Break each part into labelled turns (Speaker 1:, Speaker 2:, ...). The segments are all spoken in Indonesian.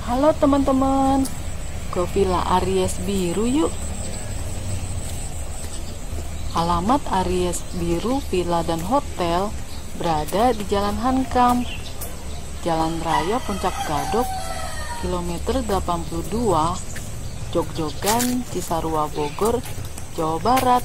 Speaker 1: Halo teman-teman, ke Villa Aries Biru yuk. Alamat Aries Biru Villa dan Hotel berada di Jalan Hankam, Jalan Raya Puncak Gadok, kilometer 82, Jogjogan, Cisarua, Bogor, Jawa Barat.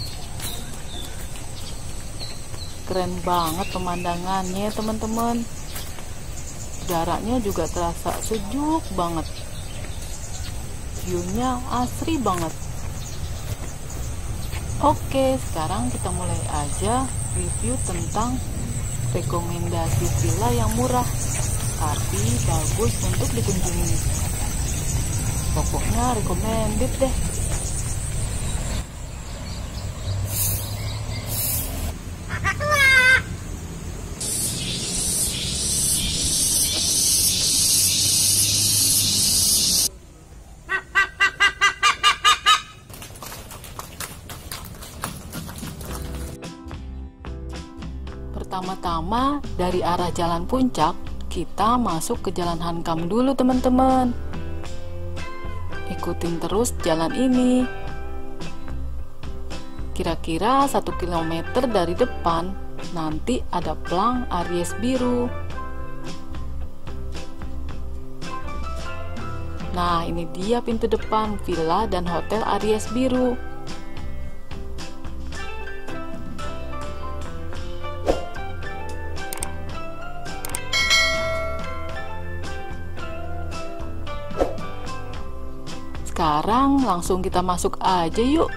Speaker 1: Keren banget pemandangannya teman-teman. Udaranya juga terasa sejuk banget. View-nya asri banget. Oke, sekarang kita mulai aja review tentang rekomendasi villa yang murah tapi bagus untuk dikunjungi. Pokoknya recommended deh. Pertama-tama dari arah Jalan Puncak, kita masuk ke Jalan Hankam dulu teman-teman. Ikutin terus jalan ini. Kira-kira 1 km dari depan, nanti ada plang Aries Biru. Nah, ini dia pintu depan Villa dan Hotel Aries Biru. Sekarang langsung kita masuk aja yuk.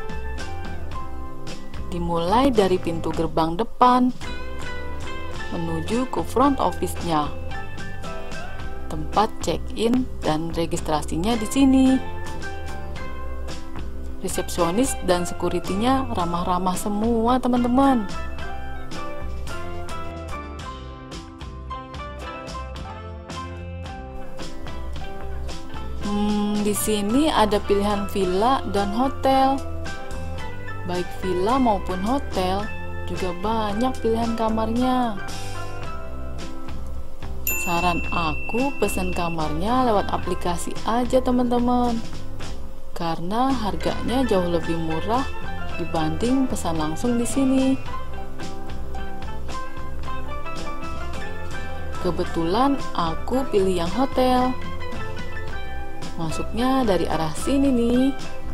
Speaker 1: Dimulai dari pintu gerbang depan menuju ke front office-nya. Tempat check-in dan registrasinya di sini. Resepsionis dan security-nya ramah-ramah semua teman-teman. Di sini ada pilihan villa dan hotel. Baik villa maupun hotel, juga banyak pilihan kamarnya. Saran aku pesen kamarnya lewat aplikasi aja teman-teman. Karena harganya jauh lebih murah dibanding pesan langsung di sini. Kebetulan aku pilih yang hotel. Masuknya dari arah sini nih.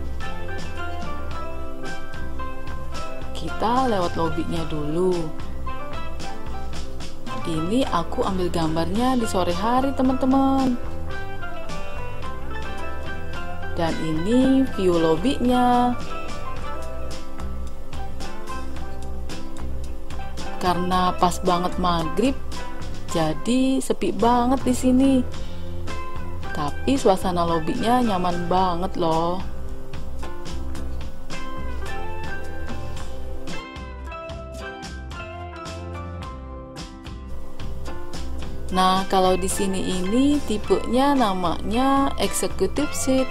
Speaker 1: Kita lewat lobbynya dulu. Ini aku ambil gambarnya di sore hari teman-teman. Dan ini view lobbynya. Karena pas banget maghrib, jadi sepi banget di sini. Tapi suasana lobbynya nyaman banget loh. Nah, kalau di sini ini tipenya namanya executive suite.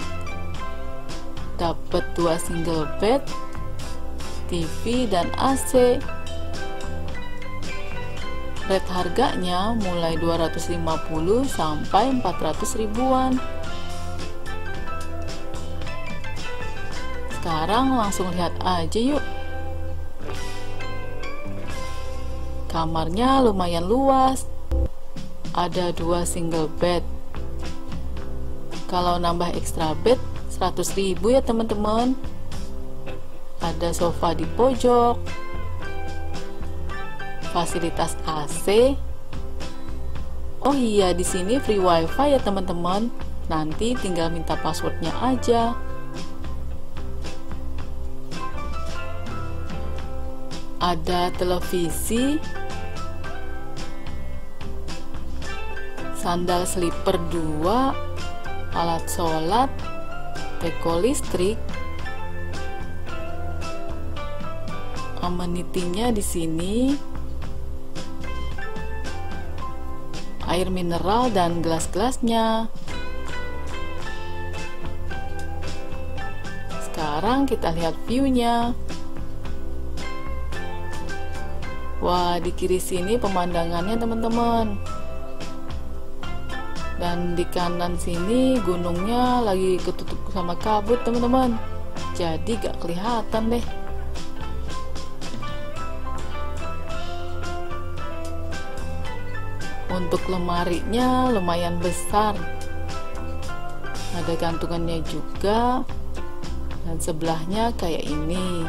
Speaker 1: Dapat 2 single bed, TV dan AC. Rate harganya mulai 250 sampai 400 ribuan. Sekarang langsung lihat aja yuk. Kamarnya lumayan luas. Ada 2 single bed. Kalau nambah extra bed 100 ribu ya teman-teman. Ada sofa di pojok. Fasilitas AC. Oh iya, di sini free wifi ya teman-teman. Nanti tinggal minta passwordnya aja. Ada televisi, sandal slipper 2, alat sholat, teko listrik. Amenitinya di sini air mineral dan gelas-gelasnya. Sekarang kita lihat view-nya. Wah, di kiri sini pemandangannya teman-teman. Dan di kanan sini gunungnya lagi ketutup sama kabut teman-teman, jadi gak kelihatan deh. Untuk lemarinya lumayan besar, ada gantungannya juga, dan sebelahnya kayak ini.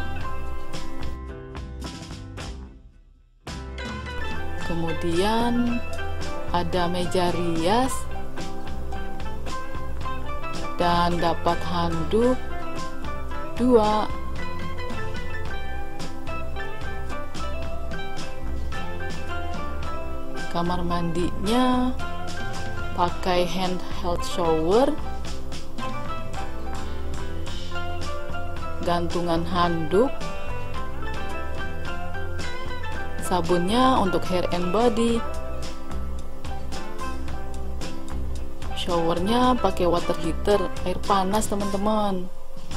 Speaker 1: Kemudian ada meja rias dan dapat handuk 2. Kamar mandinya pakai handheld shower, gantungan handuk, sabunnya untuk hair and body, showernya pakai water heater, air panas teman-teman.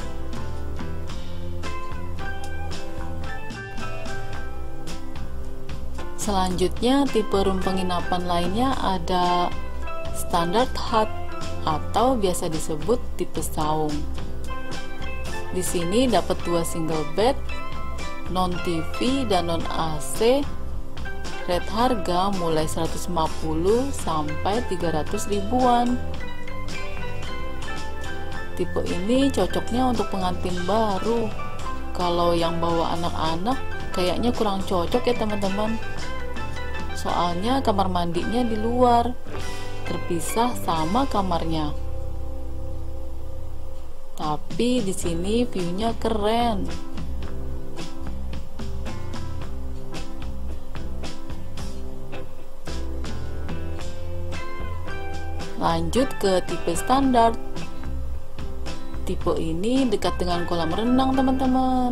Speaker 1: Selanjutnya tipe room penginapan lainnya ada standard hut atau biasa disebut tipe saung. Di sini dapat 2 single bed, non TV dan non AC. Rate harga mulai 150 sampai 300 ribuan. Tipe ini cocoknya untuk pengantin baru. Kalau yang bawa anak-anak kayaknya kurang cocok ya teman-teman. Soalnya kamar mandinya di luar, terpisah sama kamarnya. Tapi di sini view-nya keren. Lanjut ke tipe standar. Tipe ini dekat dengan kolam renang teman-teman.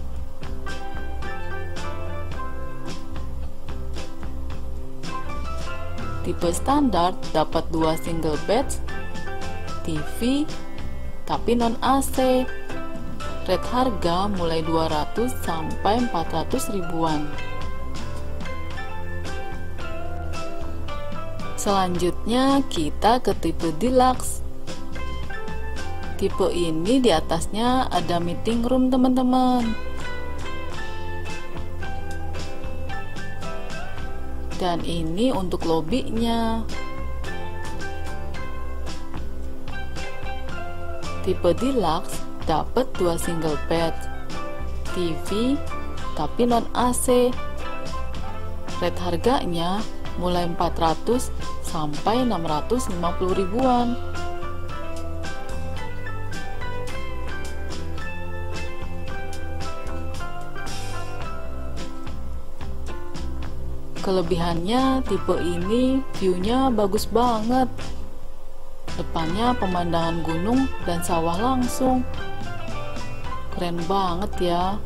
Speaker 1: Tipe standar dapat 2 single bed, TV, tapi non AC. Rate harga mulai 200 sampai 400 ribuan. Selanjutnya kita ke tipe deluxe. Tipe ini di atasnya ada meeting room teman-teman. Dan ini untuk lobbynya. Tipe deluxe dapat 2 single bed, TV, tapi non AC. Rate harganya mulai 400 sampai 650 ribuan. Kelebihannya tipe ini view-nya bagus banget. Depannya pemandangan gunung dan sawah langsung. Keren banget ya.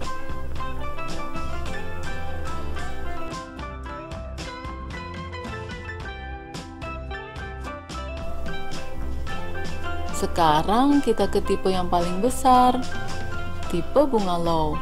Speaker 1: Sekarang kita ke tipe yang paling besar, tipe bungalow.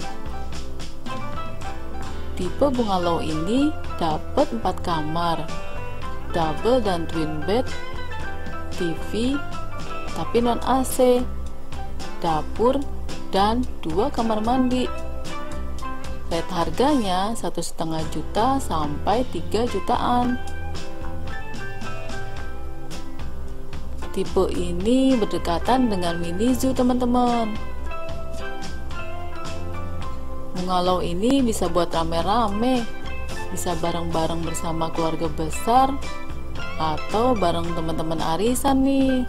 Speaker 1: Tipe bungalow ini dapat 4 kamar, double dan twin bed, TV, tapi non AC, dapur, dan 2 kamar mandi. Rate harganya 1,5 juta sampai 3 jutaan. Tipe ini berdekatan dengan mini zoo teman-teman. Bungalow ini bisa buat rame-rame, bisa bareng-bareng bersama keluarga besar atau bareng teman-teman arisan nih.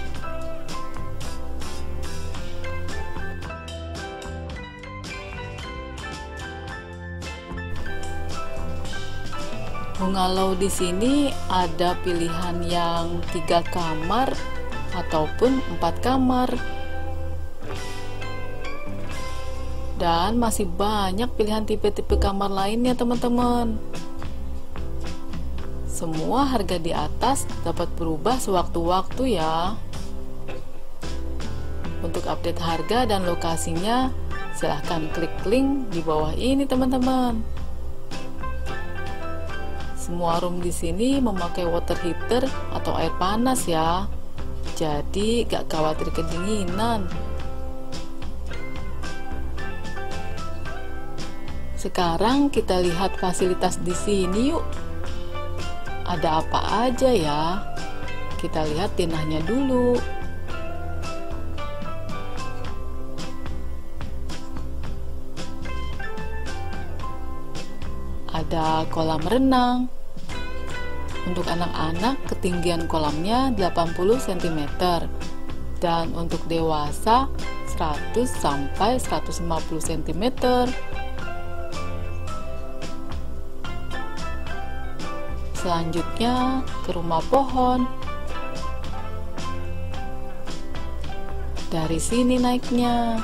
Speaker 1: Bungalow di sini ada pilihan yang 3 kamar ataupun 4 kamar. Dan masih banyak pilihan tipe-tipe kamar lainnya teman-teman. Semua harga di atas dapat berubah sewaktu-waktu ya. Untuk update harga dan lokasinya, silahkan klik link di bawah ini teman-teman. Semua room di sini memakai water heater atau air panas ya. Jadi gak khawatir kedinginan. Sekarang kita lihat fasilitas di sini yuk. Ada apa aja ya? Kita lihat denahnya dulu. Ada kolam renang. Untuk anak-anak ketinggian kolamnya 80 cm dan untuk dewasa 100 sampai 150 cm. Selanjutnya ke rumah pohon. Dari sini naiknya.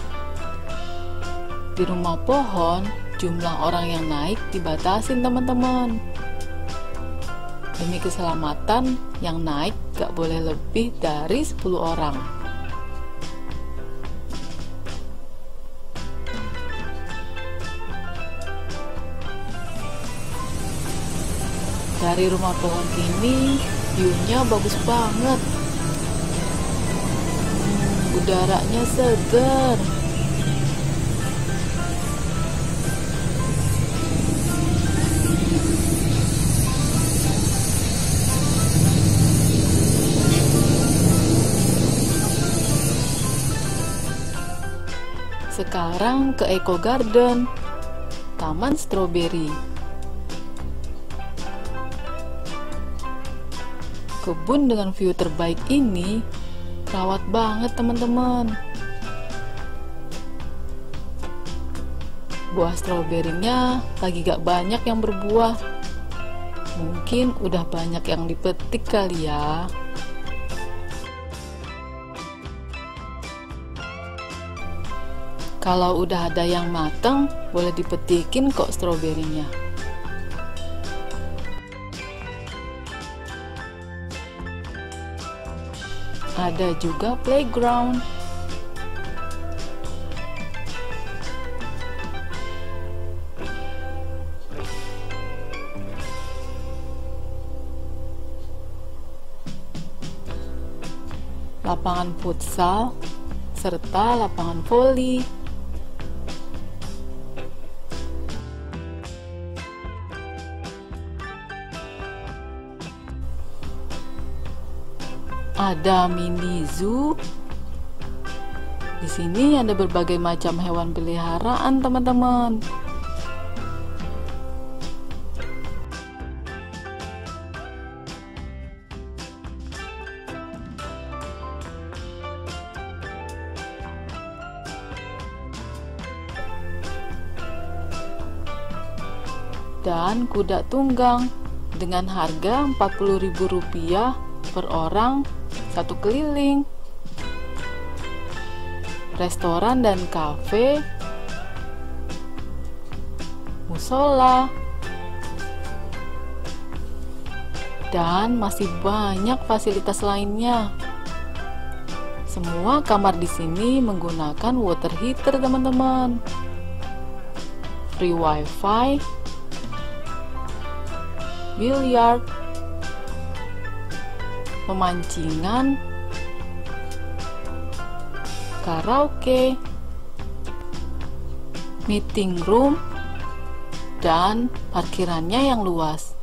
Speaker 1: Di rumah pohon jumlah orang yang naik dibatasin teman-teman. Demi keselamatan, yang naik gak boleh lebih dari 10 orang. Dari rumah pohon ini, view-nya bagus banget. Udaranya segar. Sekarang ke Eco Garden, Taman Stroberi. Kebun dengan view terbaik ini terawat banget teman-teman. Buah stroberinya lagi gak banyak yang berbuah. Mungkin udah banyak yang dipetik kali ya. Kalau udah ada yang mateng, boleh dipetikin kok stroberinya. Ada juga playground. Lapangan futsal serta lapangan voli. Ada mini zoo. Di sini ada berbagai macam hewan peliharaan, teman-teman. Dan kuda tunggang dengan harga Rp40.000 per orang satu keliling. Restoran dan kafe, musola, dan masih banyak fasilitas lainnya. Semua kamar di sini menggunakan water heater, teman-teman. Free wifi, biliar, pemancingan, karaoke, meeting room, dan parkirannya yang luas.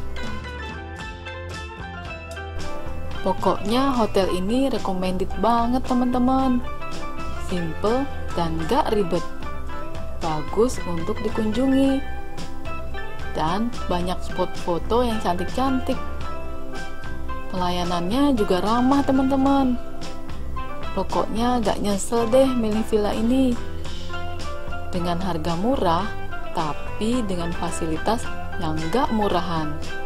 Speaker 1: Pokoknya hotel ini recommended banget teman-teman. Simple dan gak ribet. Bagus untuk dikunjungi. Dan banyak spot foto yang cantik-cantik. Pelayanannya juga ramah teman-teman. Pokoknya gak nyesel deh milih villa ini. Dengan harga murah, tapi dengan fasilitas yang gak murahan.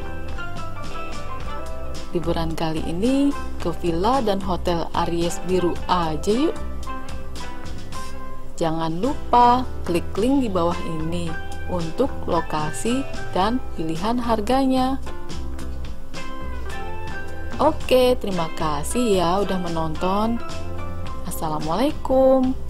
Speaker 1: Liburan kali ini ke villa dan hotel Aries Biru aja yuk. Jangan lupa klik link di bawah ini untuk lokasi dan pilihan harganya. Oke, terima kasih ya udah menonton. Assalamualaikum.